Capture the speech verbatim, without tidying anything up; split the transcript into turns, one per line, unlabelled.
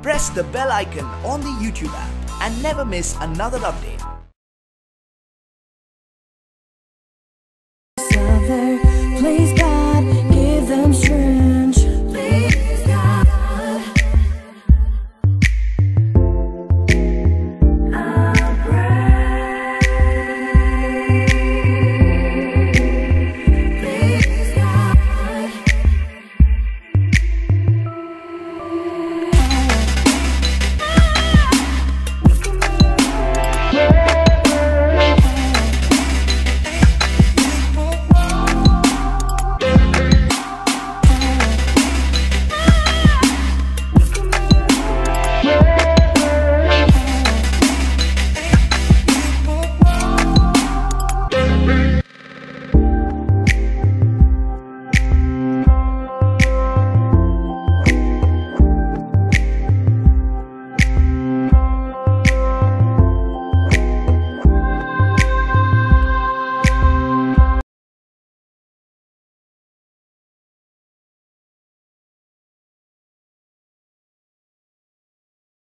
Press the bell icon on the YouTube app and never miss another update.